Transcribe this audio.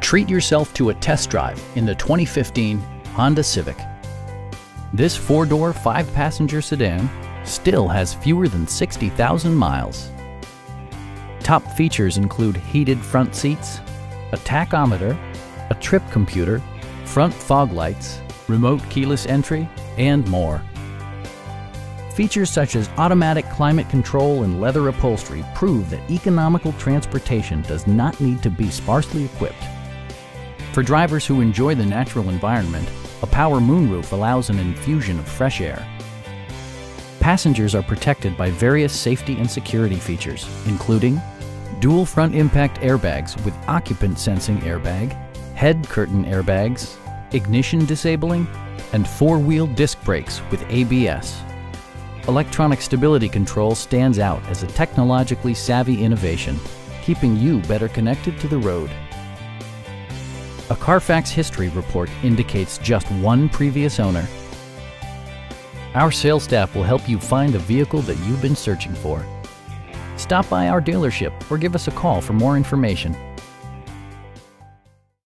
Treat yourself to a test drive in the 2015 Honda Civic. This four-door, five-passenger sedan still has fewer than 60,000 miles. Top features include heated front seats, a tachometer, a trip computer, front fog lights, remote keyless entry, and more. Features such as automatic climate control and leather upholstery prove that economical transportation does not need to be sparsely equipped. For drivers who enjoy the natural environment, a power moonroof allows an infusion of fresh air. Passengers are protected by various safety and security features, including dual front impact airbags with occupant sensing airbag, head curtain airbags, ignition disabling, and four-wheel disc brakes with ABS. Electronic stability control stands out as a technologically savvy innovation, keeping you better connected to the road. A Carfax history report indicates just one previous owner. Our sales staff will help you find the vehicle that you've been searching for. Stop by our dealership or give us a call for more information.